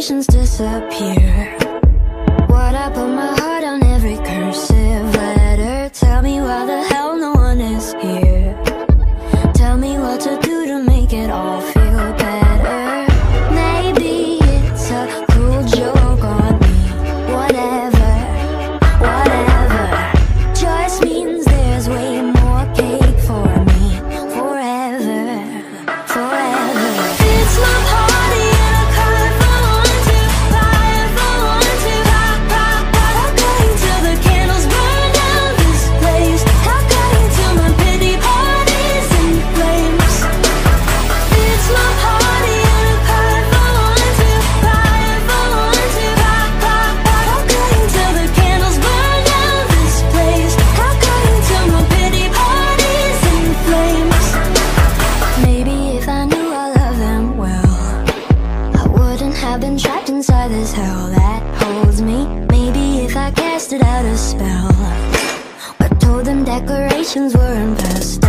decorations disappear. What I put my heart on every cursive letter. Tell me why the hell no one is here. Tell me what to do to make it all feel better. Maybe it's a cruel joke on me. Whatever, whatever. Just means there's way more cake for me. Forever, forever. It's my party and I cry for one to buy for one to pop, pop, pop. How going till the candles burn down this place? How going till my pity parties in flames? It's my party and I cry for one to buy for one to pop, pop, pop. How going till the candles burn down this place? How going till my pity parties in flames? Maybe if I knew I loved them well, I wouldn't have been trapped inside this hell that holds me. Maybe if I casted out a spell, or told them decorations were in pastel.